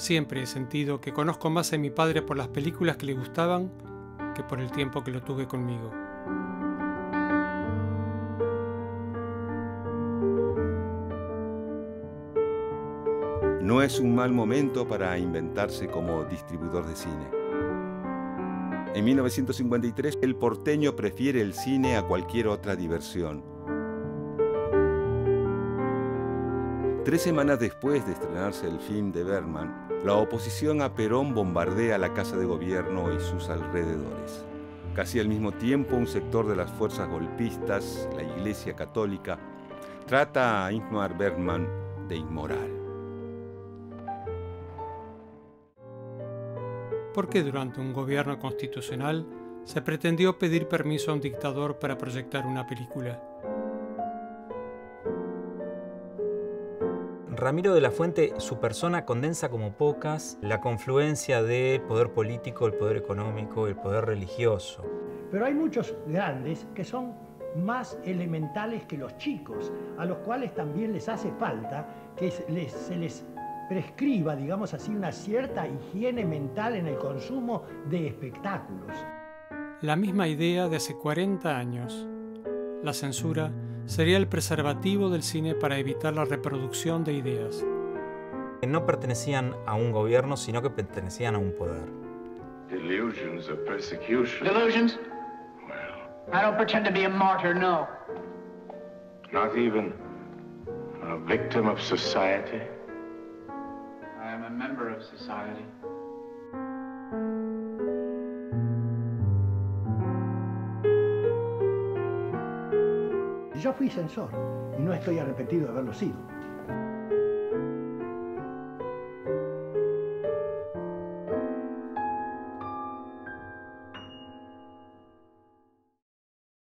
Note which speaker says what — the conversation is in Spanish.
Speaker 1: Siempre he sentido que conozco más a mi padre por las películas que le gustaban que por el tiempo que lo tuve conmigo.
Speaker 2: No es un mal momento para inventarse como distribuidor de cine. En 1953, el porteño prefiere el cine a cualquier otra diversión. 3 semanas después de estrenarse el film de Bergman, la oposición a Perón bombardea la Casa de Gobierno y sus alrededores. Casi al mismo tiempo, un sector de las fuerzas golpistas, la Iglesia Católica, trata a Ingmar Bergman de inmoral.
Speaker 1: ¿Por qué durante un gobierno constitucional se pretendió pedir permiso a un dictador para proyectar una película?
Speaker 3: Ramiro de la Fuente, su persona condensa como pocas la confluencia del poder político, el poder económico, el poder religioso.
Speaker 4: Pero hay muchos grandes que son más elementales que los chicos, a los cuales también les hace falta que se les prescriba, digamos así, una cierta higiene mental en el consumo de espectáculos.
Speaker 1: La misma idea de hace 40 años. La censura sería el preservativo del cine para evitar la reproducción de ideas.
Speaker 3: No pertenecían a un gobierno, sino que pertenecían a un poder.
Speaker 5: Delusions of persecution.
Speaker 6: Delusions?
Speaker 5: Well,
Speaker 6: I don't pretend to be a martyr, no.
Speaker 5: not even a victim of society.
Speaker 6: I am a member of society.
Speaker 4: Yo fui censor y no estoy arrepentido de haberlo sido.